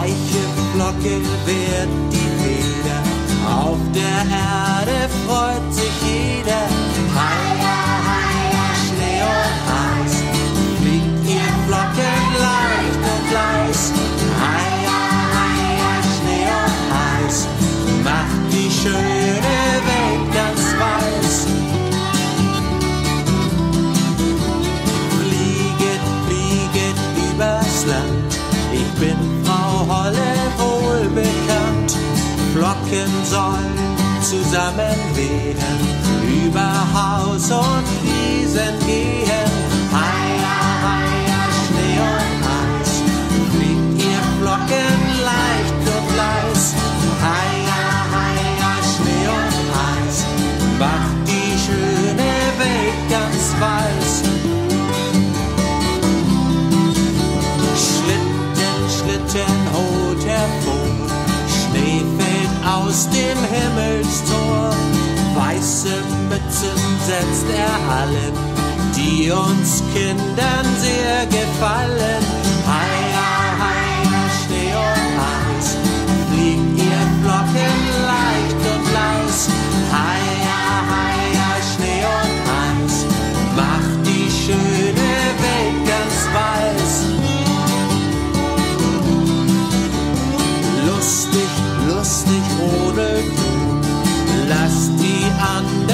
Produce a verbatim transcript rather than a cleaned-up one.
weiche Flocke wird die Feder, auf der Erde freut sich jeder. Heia, heia, Schnee und Eis, fliegt ihr Flocken leicht und leis. Heia, heia, Schnee und Eis, macht die schöne Welt ganz weiß. Flieget, flieget übers Land, ich bin Frau Holle wohlbekannt. Flocken sollen zusammen wehen, über Haus und Wiesen gehen. Heia, heia, Schnee und Eis, fliegt ihr Flocken leicht und leis. Heia, heia, Schnee und Eis, macht die schöne Welt ganz weiß. Schlitten, Schlitten holt hervor, Schnee fällt aus dem Himmelstor. Weiße Mützen setzt er allen, die uns Kindern sehr gefallen. Heia, heia, Schnee und Eis, fliegt ihr Flocken leicht und leis. Heia, heia, Schnee und Eis, macht die schöne Welt ganz weiß. Lustig, lustig rodelt du, lass die anderen